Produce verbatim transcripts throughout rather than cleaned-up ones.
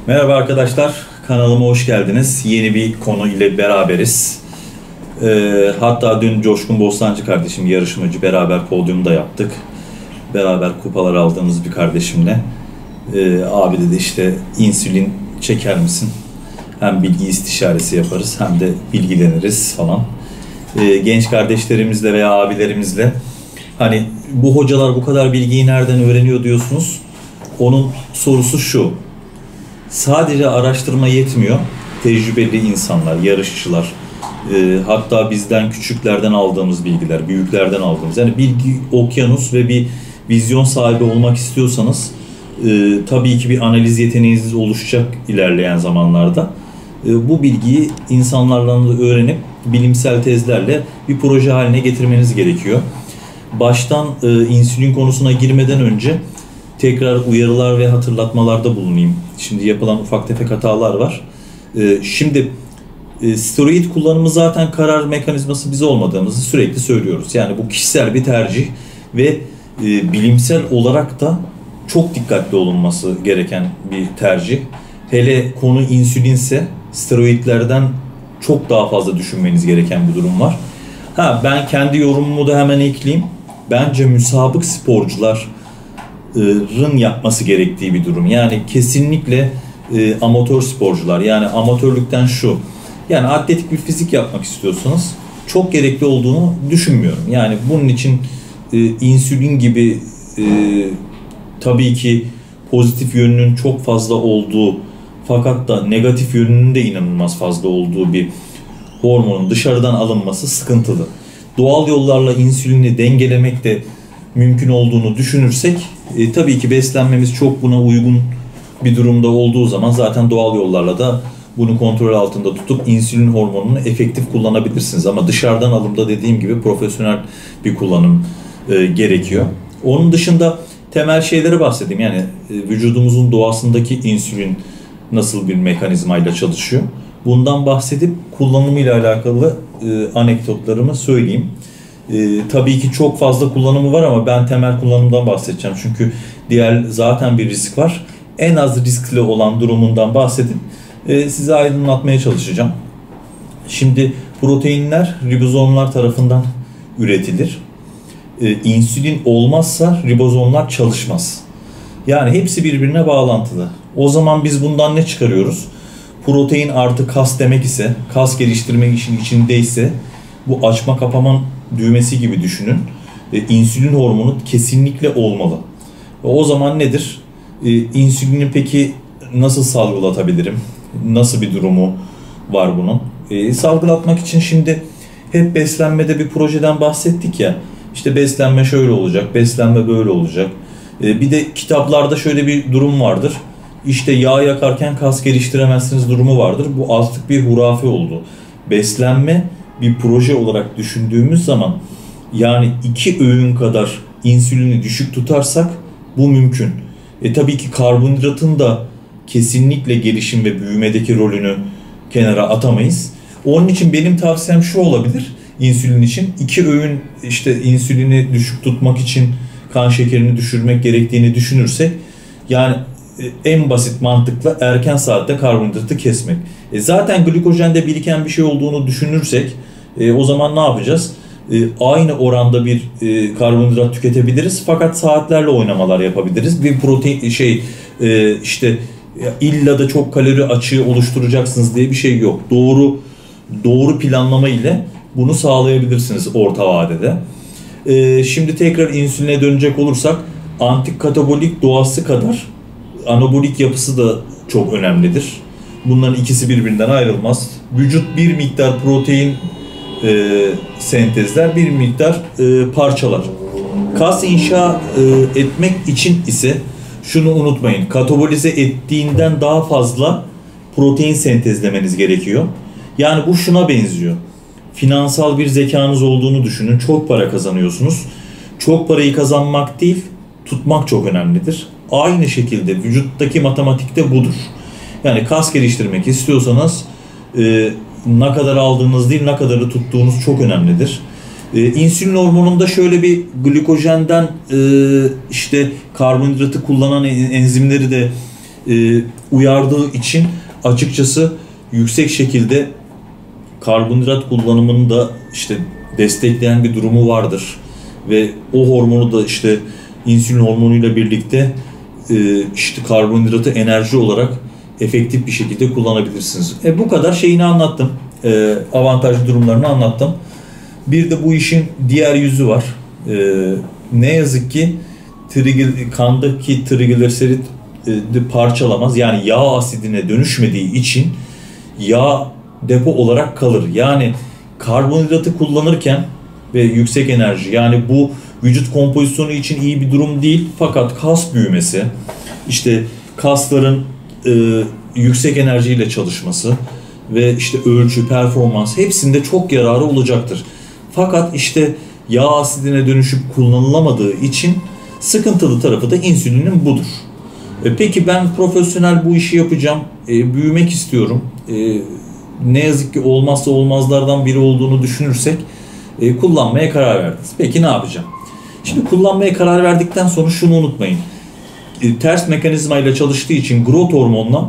Merhaba arkadaşlar, kanalıma hoş geldiniz. Yeni bir konu ile beraberiz. Ee, hatta dün Coşkun Bostancı kardeşim, yarışmacı, beraber podyumda yaptık. Beraber kupalar aldığımız bir kardeşimle. Ee, abi dedi işte insülin çeker misin? Hem bilgi istişaresi yaparız hem de bilgileniriz falan. Ee, genç kardeşlerimizle veya abilerimizle hani bu hocalar bu kadar bilgiyi nereden öğreniyor diyorsunuz. Onun sorusu şu: sadece araştırma yetmiyor. Tecrübeli insanlar, yarışçılar, e, hatta bizden küçüklerden aldığımız bilgiler, büyüklerden aldığımız, yani bilgi okyanus ve bir vizyon sahibi olmak istiyorsanız e, tabii ki bir analiz yeteneğiniz oluşacak ilerleyen zamanlarda. E, bu bilgiyi insanlarla öğrenip bilimsel tezlerle bir proje haline getirmeniz gerekiyor. Baştan e, insülin konusuna girmeden önce tekrar uyarılar ve hatırlatmalarda bulunayım. Şimdi yapılan ufak tefek hatalar var. Ee, şimdi e, steroid kullanımı zaten karar mekanizması biz olmadığımızı sürekli söylüyoruz. Yani bu kişisel bir tercih ve e, bilimsel olarak da çok dikkatli olunması gereken bir tercih. Hele konu insülinse steroidlerden çok daha fazla düşünmeniz gereken bir durum var. Ha, ben kendi yorumumu da hemen ekleyeyim. Bence müsabık sporcular rın yapması gerektiği bir durum. Yani kesinlikle e, amatör sporcular, yani amatörlükten şu, yani atletik bir fizik yapmak istiyorsanız çok gerekli olduğunu düşünmüyorum. Yani bunun için e, insülin gibi e, tabii ki pozitif yönünün çok fazla olduğu fakat da negatif yönünün de inanılmaz fazla olduğu bir hormonun dışarıdan alınması sıkıntılı. Doğal yollarla insülini dengelemek de mümkün olduğunu düşünürsek e, tabii ki beslenmemiz çok buna uygun bir durumda olduğu zaman zaten doğal yollarla da bunu kontrol altında tutup insülin hormonunu efektif kullanabilirsiniz. Ama dışarıdan alımda dediğim gibi profesyonel bir kullanım e, gerekiyor. Onun dışında temel şeyleri bahsedeyim. Yani e, vücudumuzun doğasındaki insülin nasıl bir mekanizmayla çalışıyor. Bundan bahsedip kullanımıyla alakalı e, anekdotlarımı söyleyeyim. Ee, tabii ki çok fazla kullanımı var ama ben temel kullanımdan bahsedeceğim. Çünkü diğer zaten bir risk var. En az riskli olan durumundan bahsedip e, size aydınlatmaya çalışacağım. Şimdi proteinler ribozomlar tarafından üretilir. Ee, insülin olmazsa ribozomlar çalışmaz. Yani hepsi birbirine bağlantılı. O zaman biz bundan ne çıkarıyoruz? Protein artı kas demek ise, kas geliştirmek işin içindeyse, bu açma kapama düğmesi gibi düşünün. E, insülin hormonu kesinlikle olmalı. E, o zaman nedir? E, insülini peki nasıl salgılatabilirim? Nasıl bir durumu var bunun? E, salgılatmak için şimdi hep beslenmede bir projeden bahsettik ya. İşte beslenme şöyle olacak, beslenme böyle olacak. E, bir de kitaplarda şöyle bir durum vardır. İşte yağ yakarken kas geliştiremezsiniz durumu vardır. Bu artık bir hurafe oldu. Beslenme bir proje olarak düşündüğümüz zaman, yani iki öğün kadar insülini düşük tutarsak bu mümkün. E tabii ki karbonhidratın da kesinlikle gelişim ve büyümedeki rolünü kenara atamayız. Onun için benim tavsiyem şu olabilir insülin için: iki öğün işte insülini düşük tutmak için kan şekerini düşürmek gerektiğini düşünürsek, yani en basit mantıkla erken saatte karbonhidratı kesmek. E zaten glikojende biriken bir şey olduğunu düşünürsek e, o zaman ne yapacağız? E, aynı oranda bir e, karbonhidrat tüketebiliriz fakat saatlerle oynamalar yapabiliriz. Bir protein şey e, işte illa da çok kalori açığı oluşturacaksınız diye bir şey yok. Doğru doğru planlama ile bunu sağlayabilirsiniz orta vadede. E, şimdi tekrar insüline dönecek olursak, antikatabolik doğası kadar anabolik yapısı da çok önemlidir. Bunların ikisi birbirinden ayrılmaz. Vücut bir miktar protein e, sentezler, bir miktar e, parçalar. Kas inşa e, etmek için ise şunu unutmayın: katabolize ettiğinden daha fazla protein sentezlemeniz gerekiyor. Yani bu şuna benziyor: finansal bir zekanız olduğunu düşünün. Çok para kazanıyorsunuz. Çok parayı kazanmak değil, tutmak çok önemlidir. Aynı şekilde vücuttaki matematikte budur. Yani kas geliştirmek istiyorsanız e, ne kadar aldığınız değil, ne kadarı tuttuğunuz çok önemlidir. E, insülin hormonunda şöyle bir glikojenden e, işte karbonhidratı kullanan enzimleri de e, uyardığı için açıkçası yüksek şekilde karbonhidrat kullanımını da işte destekleyen bir durumu vardır. Ve o hormonu da işte insülin hormonuyla birlikte e, işte karbonhidratı enerji olarak efektif bir şekilde kullanabilirsiniz. E, bu kadar şeyini anlattım. E, avantajlı durumlarını anlattım. Bir de bu işin diğer yüzü var. E, ne yazık ki trigger, kandaki trigliserit de parçalamaz. Yani yağ asidine dönüşmediği için yağ depo olarak kalır. Yani karbonhidratı kullanırken ve yüksek enerji, yani bu vücut kompozisyonu için iyi bir durum değil. Fakat kas büyümesi, işte kasların e, yüksek enerjiyle çalışması ve işte ölçü, performans hepsinde çok yararı olacaktır. Fakat işte yağ asidine dönüşüp kullanılamadığı için sıkıntılı tarafı da insülinin budur. E, peki ben profesyonel bu işi yapacağım, e, büyümek istiyorum. E, ne yazık ki olmazsa olmazlardan biri olduğunu düşünürsek e, kullanmaya karar verdiniz. Peki ne yapacağım? Şimdi kullanmaya karar verdikten sonra şunu unutmayın. E, ters mekanizma ile çalıştığı için growth hormonla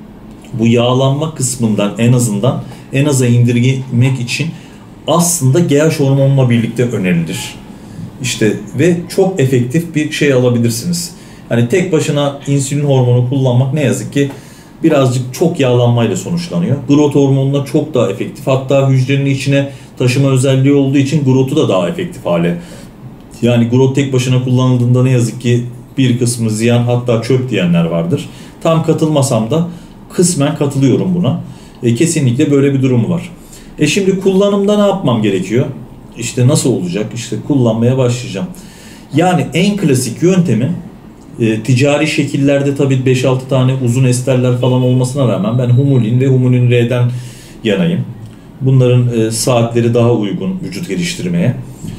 bu yağlanma kısmından en azından en aza indirgemek için aslında G H hormonla birlikte önerilir. İşte ve çok efektif bir şey alabilirsiniz. Hani tek başına insülin hormonu kullanmak ne yazık ki birazcık çok yağlanmayla sonuçlanıyor. Growth hormonuna çok daha efektif. Hatta hücrenin içine taşıma özelliği olduğu için growth'u da daha efektif hale. Yani growth tek başına kullanıldığında ne yazık ki bir kısmı ziyan, hatta çöp diyenler vardır. Tam katılmasam da kısmen katılıyorum buna. E, kesinlikle böyle bir durumu var. E şimdi kullanımda ne yapmam gerekiyor? İşte nasıl olacak? İşte kullanmaya başlayacağım. Yani en klasik yöntemi e, ticari şekillerde tabii beş altı tane uzun esterler falan olmasına rağmen ben Humulin ve Humulin R'den yanayım. Bunların e, saatleri daha uygun vücut geliştirmeye.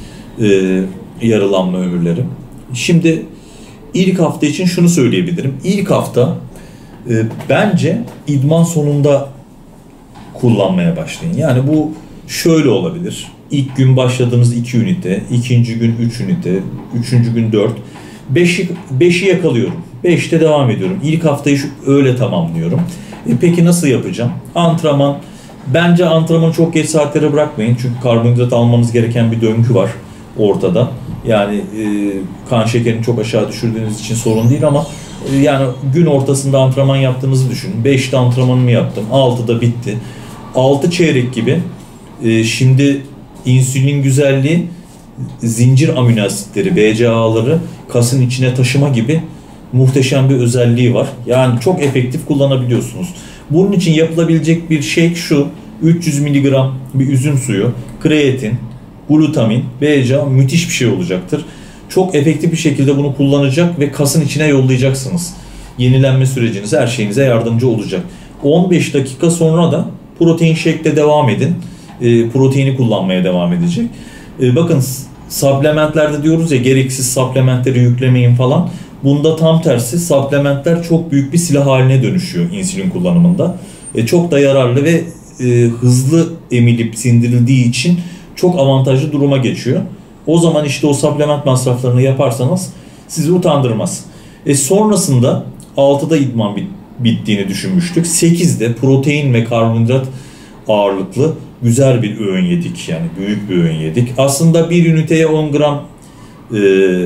E, yarılanma ömürleri. Şimdi ilk hafta için şunu söyleyebilirim. İlk hafta e, bence idman sonunda kullanmaya başlayın. Yani bu şöyle olabilir. İlk gün başladığınız iki ünite, ikinci gün üç ünite, üçüncü gün dört. beşi, beşi yakalıyorum. beşte devam ediyorum. İlk haftayı şu, öyle tamamlıyorum. E peki nasıl yapacağım? Antrenman. Bence antrenmanı çok geç saatlere bırakmayın. Çünkü karbonhidrat almanız gereken bir döngü var ortada. Yani e, kan şekerini çok aşağı düşürdüğünüz için sorun değil ama e, yani gün ortasında antrenman yaptığınızı düşünün. beşte antrenmanımı yaptım. altıda bitti. altı çeyrek gibi. E, şimdi insülin güzelliği zincir amino asitleri, B C A A'ları kasın içine taşıma gibi muhteşem bir özelliği var. Yani çok efektif kullanabiliyorsunuz. Bunun için yapılabilecek bir şey şu: üç yüz miligram bir üzüm suyu, kreatin, glutamin, B C A A müthiş bir şey olacaktır. Çok efektif bir şekilde bunu kullanacak ve kasın içine yollayacaksınız. Yenilenme süreciniz, her şeyinize yardımcı olacak. on beş dakika sonra da protein shake'le devam edin. E, proteini kullanmaya devam edecek. E, bakın supplementlerde diyoruz ya, gereksiz supplementleri yüklemeyin falan. Bunda tam tersi, supplementler çok büyük bir silah haline dönüşüyor insülin kullanımında. E, çok da yararlı ve e, hızlı emilip sindirildiği için çok avantajlı duruma geçiyor. O zaman işte o supplement masraflarını yaparsanız sizi utandırmaz. E, sonrasında altıda idman bit bittiğini düşünmüştük. sekizde protein ve karbonhidrat ağırlıklı güzel bir öğün yedik. Yani büyük bir öğün yedik. Aslında bir üniteye on gram e,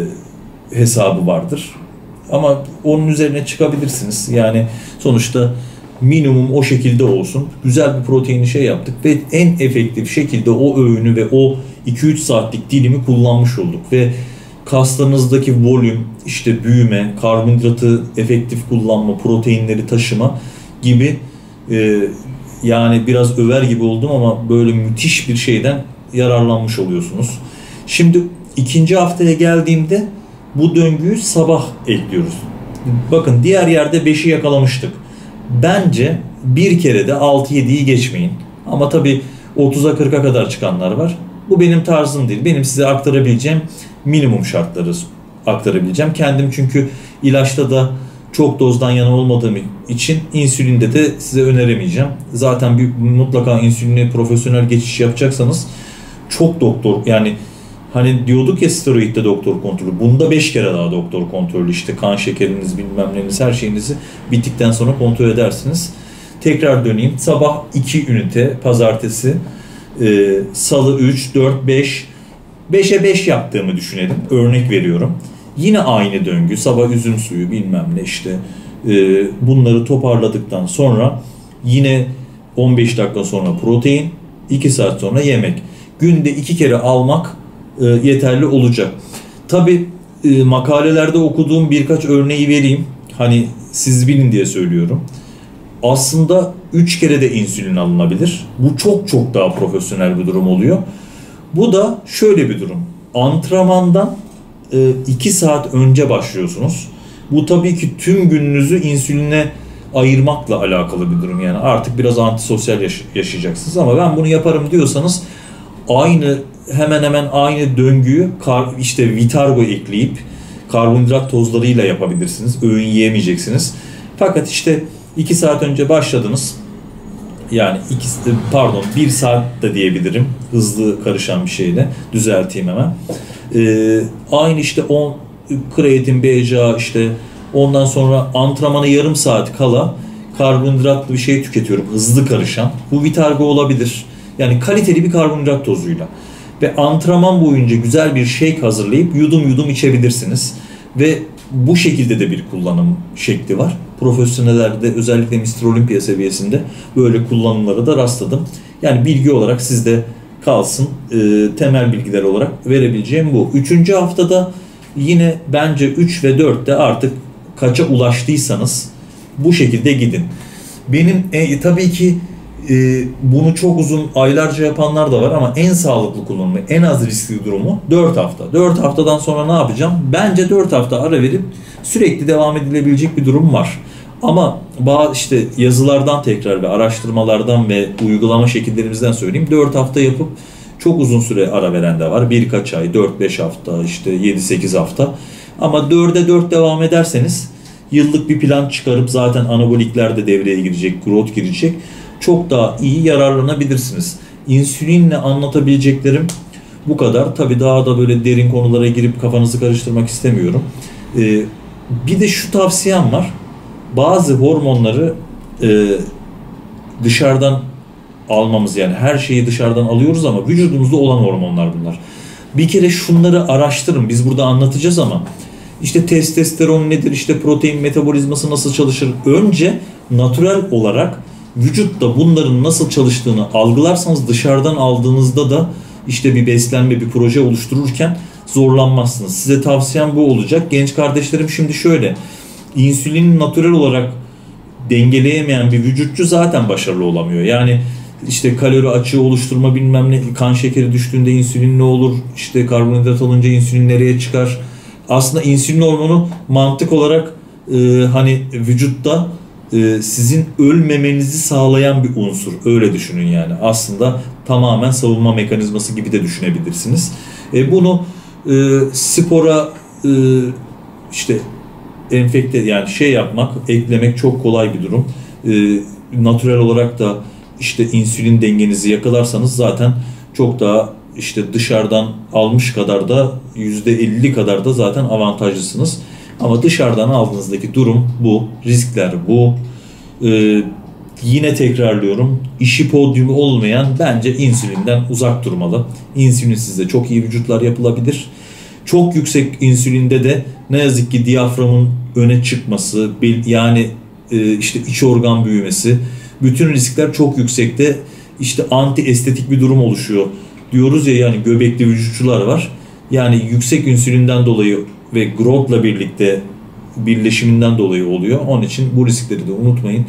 hesabı vardır. Ama onun üzerine çıkabilirsiniz. Yani sonuçta minimum o şekilde olsun. Güzel bir proteini şey yaptık ve en efektif şekilde o öğünü ve o iki üç saatlik dilimi kullanmış olduk. Ve kaslarınızdaki volüm, işte büyüme, karbonhidratı efektif kullanma, proteinleri taşıma gibi e, yani biraz över gibi oldum ama böyle müthiş bir şeyden yararlanmış oluyorsunuz. Şimdi ikinci haftaya geldiğimde bu döngüyü sabah ekliyoruz. Bakın diğer yerde beşi yakalamıştık. Bence bir kere de altı yediyi geçmeyin. Ama tabii otuza kırka kadar çıkanlar var. Bu benim tarzım değil. Benim size aktarabileceğim minimum şartları aktarabileceğim. Kendim çünkü ilaçta da çok dozdan yana olmadığım için insülinde de size öneremeyeceğim. Zaten bir, mutlaka insüline profesyonel geçiş yapacaksanız çok doktor, yani Hani diyorduk ya steroidde doktor kontrolü. Bunda beş kere daha doktor kontrolü. İşte kan şekeriniz, bilmem neniz, her şeyinizi bittikten sonra kontrol edersiniz. Tekrar döneyim. Sabah iki ünite pazartesi, e, salı üç, dört, beş, beşe beş yaptığımı düşünelim. Örnek veriyorum. Yine aynı döngü. Sabah üzüm suyu, bilmem ne işte. E, bunları toparladıktan sonra yine on beş dakika sonra protein, iki saat sonra yemek. Günde iki kere almak e, yeterli olacak. Tabi e, makalelerde okuduğum birkaç örneği vereyim. Hani siz bilin diye söylüyorum. Aslında üç kere de insülin alınabilir. Bu çok çok daha profesyonel bir durum oluyor. Bu da şöyle bir durum. Antrenmandan iki saat önce başlıyorsunuz. Bu tabii ki tüm gününüzü insüline ayırmakla alakalı bir durum. Yani artık biraz antisosyal yaş- yaşayacaksınız ama ben bunu yaparım diyorsanız aynı hemen hemen aynı döngüyü kar, işte Vitargo ekleyip karbonhidrat tozlarıyla yapabilirsiniz. Öğün yiyemeyeceksiniz. Fakat işte iki saat önce başladınız. Yani iki, pardon bir saat de diyebilirim. Hızlı karışan bir şeyle. Düzelteyim hemen. Ee, aynı işte on kreatin, B C A işte ondan sonra antrenmana yarım saat kala karbonhidratlı bir şey tüketiyorum. Hızlı karışan. Bu Vitargo olabilir. Yani kaliteli bir karbonhidrat tozuyla. Ve antrenman boyunca güzel bir shake hazırlayıp yudum yudum içebilirsiniz. Ve bu şekilde de bir kullanım şekli var. Profesyonellerde özellikle mister Olympia seviyesinde böyle kullanımlara da rastladım. Yani bilgi olarak sizde kalsın. E, temel bilgiler olarak verebileceğim bu. Üçüncü haftada yine bence üç ve dörtte artık kaça ulaştıysanız bu şekilde gidin. Benim e, tabii ki e, bunu çok uzun aylarca yapanlar da var ama en sağlıklı kullanımı, en az riskli durumu dört hafta. dört haftadan sonra ne yapacağım? Bence dört hafta ara verip sürekli devam edilebilecek bir durum var. Ama bazı işte yazılardan tekrar ve araştırmalardan ve uygulama şekillerimizden söyleyeyim. dört hafta yapıp çok uzun süre ara veren de var. Birkaç ay, dört beş hafta, işte yedi sekiz hafta. Ama dörde dört devam ederseniz yıllık bir plan çıkarıp zaten anabolikler de devreye girecek, growth girecek. Çok daha iyi yararlanabilirsiniz. İnsülinle anlatabileceklerim bu kadar. Tabii daha da böyle derin konulara girip kafanızı karıştırmak istemiyorum. Ee, bir de şu tavsiyem var. Bazı hormonları e, dışarıdan almamız, yani her şeyi dışarıdan alıyoruz ama vücudumuzda olan hormonlar bunlar. Bir kere şunları araştırın. Biz burada anlatacağız ama işte testosteron nedir, işte protein metabolizması nasıl çalışır? Önce natürel olarak vücutta bunların nasıl çalıştığını algılarsanız dışarıdan aldığınızda da işte bir beslenme, bir proje oluştururken zorlanmazsınız. Size tavsiyem bu olacak. Genç kardeşlerim şimdi şöyle, insülini natürel olarak dengeleyemeyen bir vücutçu zaten başarılı olamıyor. Yani işte kalori açığı oluşturma bilmem ne, kan şekeri düştüğünde insülin ne olur, işte karbonhidrat alınca insülin nereye çıkar? Aslında insülin hormonu mantık olarak e, hani vücutta e, sizin ölmemenizi sağlayan bir unsur. Öyle düşünün yani. Aslında tamamen savunma mekanizması gibi de düşünebilirsiniz. E, bunu e, spora e, işte enfekte yani şey yapmak, eklemek çok kolay bir durum. E, natürel olarak da işte insülin dengenizi yakalarsanız zaten çok daha işte dışarıdan almış kadar da yüzde elli kadar da zaten avantajlısınız. Ama dışarıdan aldığınızdaki durum bu. Riskler bu. Ee, yine tekrarlıyorum. İşi podyumu olmayan bence insülinden uzak durmalı. İnsülinsiz de çok iyi vücutlar yapılabilir. Çok yüksek insülinde de ne yazık ki diyaframın öne çıkması, yani işte iç organ büyümesi, bütün riskler çok yüksekte. İşte anti estetik bir durum oluşuyor. Diyoruz ya, yani göbekli vücutçular var. Yani yüksek insülinden dolayı ve growth'la birlikte birleşiminden dolayı oluyor. Onun için bu riskleri de unutmayın.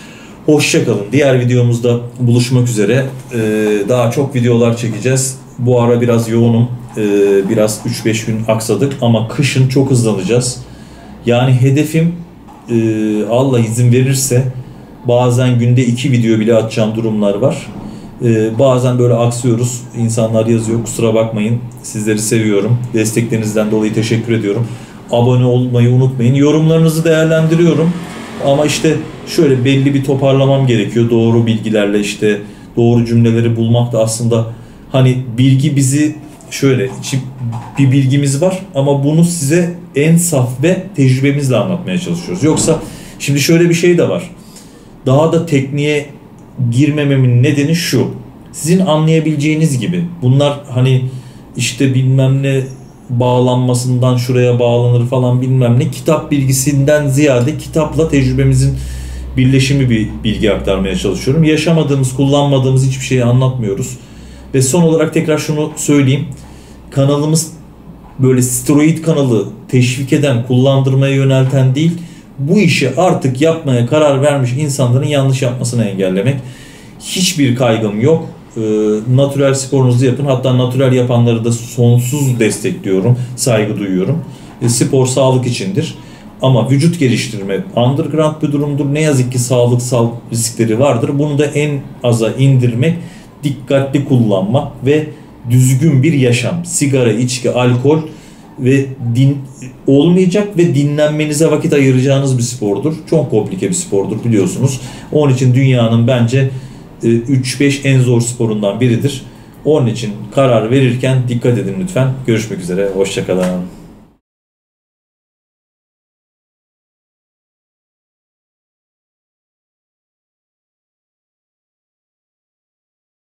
Hoşça kalın. Diğer videomuzda buluşmak üzere. Ee, daha çok videolar çekeceğiz. Bu ara biraz yoğunum. Ee, biraz üç beş gün aksadık ama kışın çok hızlanacağız. Yani hedefim e, Allah izin verirse bazen günde iki video bile atacağım durumlar var. Ee, bazen böyle aksıyoruz. İnsanlar yazıyor. Kusura bakmayın. Sizleri seviyorum. Desteklerinizden dolayı teşekkür ediyorum. Abone olmayı unutmayın. Yorumlarınızı değerlendiriyorum. Ama işte şöyle belli bir toparlamam gerekiyor. Doğru bilgilerle işte doğru cümleleri bulmak da aslında hani bilgi bizi şöyle içi- bir bilgimiz var ama bunu size en saf ve tecrübemizle anlatmaya çalışıyoruz. Yoksa şimdi şöyle bir şey de var. Daha da tekniğe girmememin nedeni şu. Sizin anlayabileceğiniz gibi bunlar hani işte bilmem ne bağlanmasından şuraya bağlanır falan bilmem ne kitap bilgisinden ziyade kitapla tecrübemizin birleşimi bir bilgi aktarmaya çalışıyorum. Yaşamadığımız, kullanmadığımız hiçbir şeyi anlatmıyoruz. Ve son olarak tekrar şunu söyleyeyim. Kanalımız böyle steroid kanalı teşvik eden, kullandırmaya yönelten değil, bu işi artık yapmaya karar vermiş insanların yanlış yapmasını engellemek. Hiçbir kaygım yok. Ee, natürel sporunuzu yapın. Hatta natürel yapanları da sonsuz destekliyorum, saygı duyuyorum. E, spor sağlık içindir. Ama vücut geliştirme underground bir durumdur. Ne yazık ki sağlıksal riskleri vardır. Bunu da en aza indirmek, dikkatli kullanmak ve düzgün bir yaşam. Sigara, içki, alkol ve din olmayacak ve dinlenmenize vakit ayıracağınız bir spordur. Çok komplike bir spordur biliyorsunuz. Onun için dünyanın bence üç beş en zor sporundan biridir. Onun için karar verirken dikkat edin lütfen. Görüşmek üzere. Hoşça kalın.